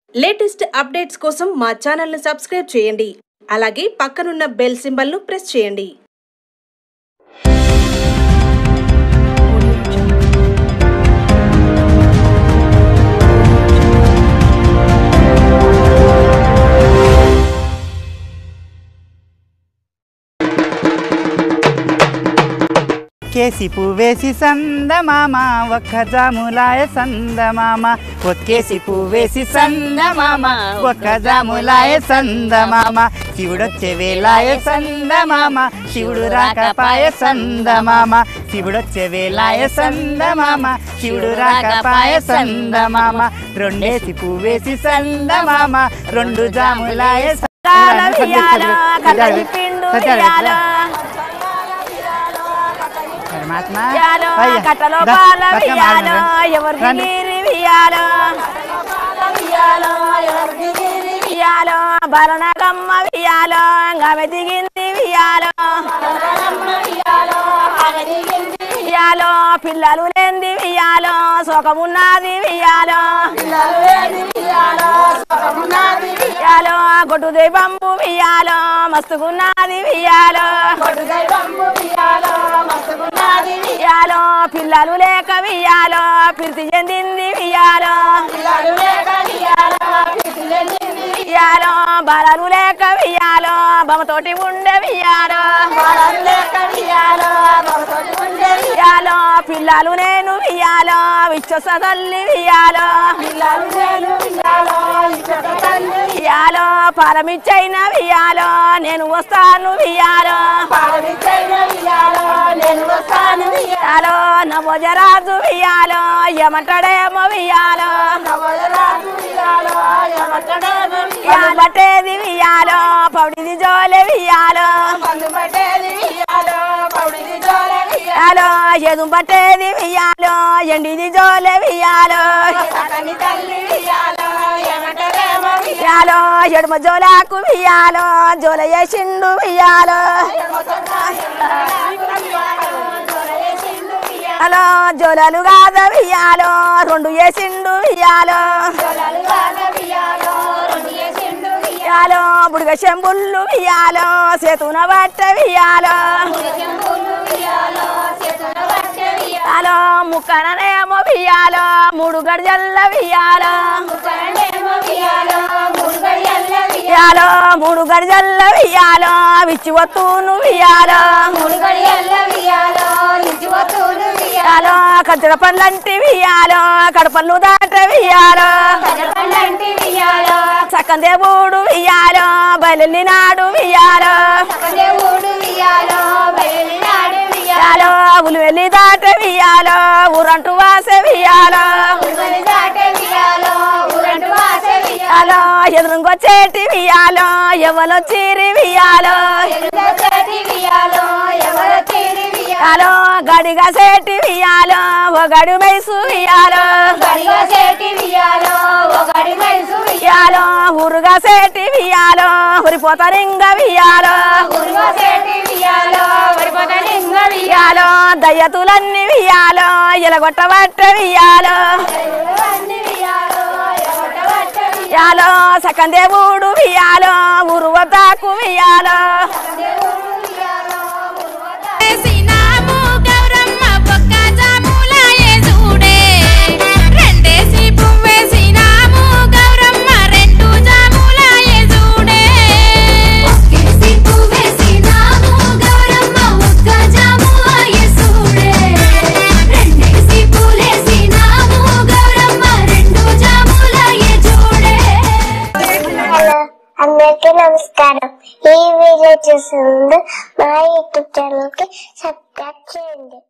Latest updates కోసం మా channel ని సబ్స్క్రైబ్ చేయండి. అలాగే పక్కనున్న బెల్ సింబల్ ను ప్రెస్ చేయండి. కేసి పువ్వేసి సందమామ ఒక్క జాములాయ సందమామ ఒక్కేసి పువ్వేసి సందమామ ఒక్క జాములాయ సందమామ శివుడొచ్చే వేలాయ సందమామ శివుడు రాకపాయ సందమామ శివుడొచ్చే వేలాయ సందమామ శివుడు రాకపాయ సందమామ రెండేసి పువ్వేసి సందమామ రెండు జాములాయ కట్టలో పాల వియాలో ఎవరికి వియాలో వియాలో భరణగమ్మ వియాలో ఆమె దిగింది వియాలో వియాలో పిల్లలు లేంది వియాలో సుఖమున్నది వియాలో వియాలో గొడ్డు దైవంబు వియాలో మస్తుకున్నది వియాలో వియాలో పిల్లలు లేక వియాలో పిరితి చెందింది వియాలో వియాలో బలలు లేక వియాలో బొమ్మతోటి ఉండే వియాలో వియాలో పిల్లలు నేను వియాలో విశ్వస తల్లి వియాలో వియాలో పాలమిచ్చైన వియాలో నేను వస్తాను వియాలో వియాలో నవోజరాజు వియాలో ఏమంటాడేమో వియాలో బట్టేది వియాలో పౌడిది జోలే వియాలో వియాలో ఎదు బట్టేది వియాలో ఎండిది జోలే వియాలో వియాలో ఎడుమ జోలాకు వియాలో జోల చేసిండు వియాలో హలో జోలలు కాద వియాలో రెండు చేసిండు వియాలో వియాలో బుడిగ శంబుళ్ళు వియాలో సేతున బట్ట వియాలో వియాలో ముక్కననేమో వియాలో మూడు గడిజల్ల వియాలో వియాలో మూడు గడిజల్ల వియాలో విచ్చి వత్తును వియాలో వియాలో కచ్చడ పండ్లంటి వియాలో కడపళ్ళు దాట వియాలో సక్కం దేవుడు వియాలో బయలు నాడు వియాలో వియాలో ఉలు వెళ్ళి దాట వియాలో ఊరంటు వాస వియాలో వియాలో ఎదురుకొచ్చేటి వియాలో ఎవరొచ్చిరి వియాలో వియాలో గడిగా సేటి వియాలో ఒకడు మైసు వియాలో వియాలో ఊరుగా సేటి వియాలో ఉరిపోతారింగ వియాలో వియాలో దయ్యతులన్నీ వియాలో ఎలగొట్టబట్ట వియాలో వియాలో సకం దేవుడు వియాలో ఊరు వద్దకు వియాలో అందరికీ నమస్కారం. ఈ వీడియో చూసే ముందు మా యూట్యూబ్ ఛానల్ కి సబ్స్క్రైబ్ చేయండి.